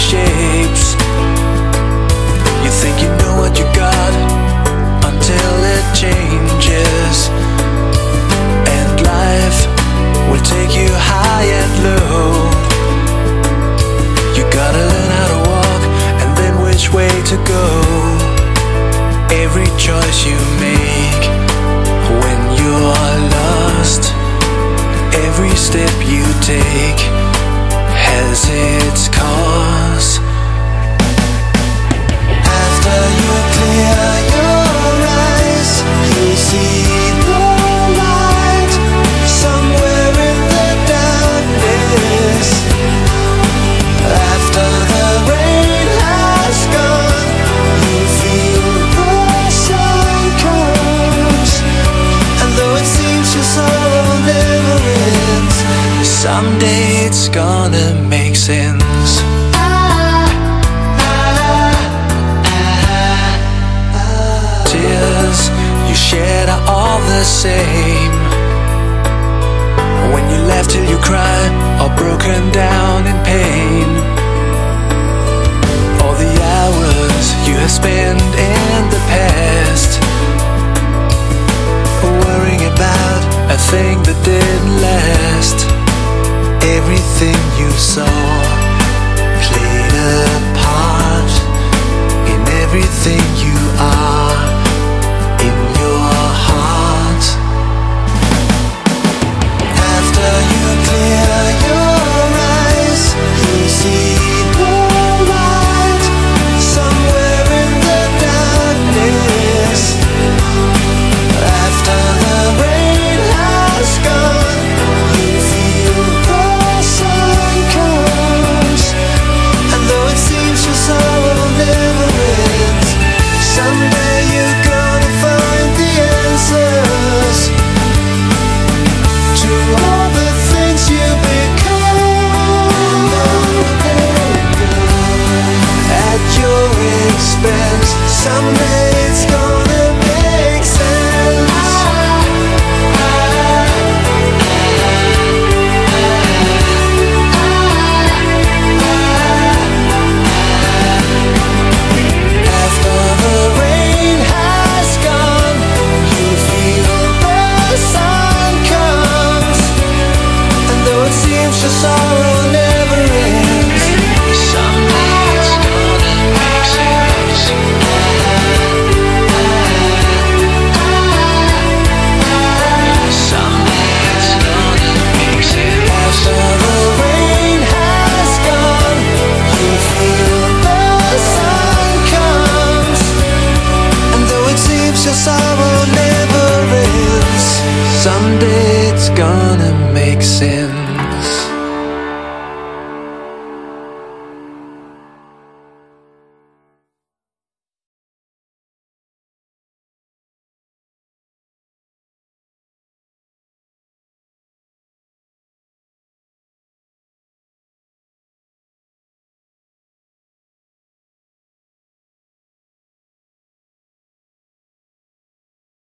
shapes. You think you know what you got until it changes, and life will take you high and low. You gotta learn how to walk and then which way to go. Every choice you make when you're lost, every step you take has its cause. After you clear your eyes, you'll see the light somewhere in the darkness. After the rain has gone, you feel the sun comes, and though it seems your sorrow never ends, someday it's gonna make sense. Tears you shed are all the same. When you laugh till you cry, or broken down in pain,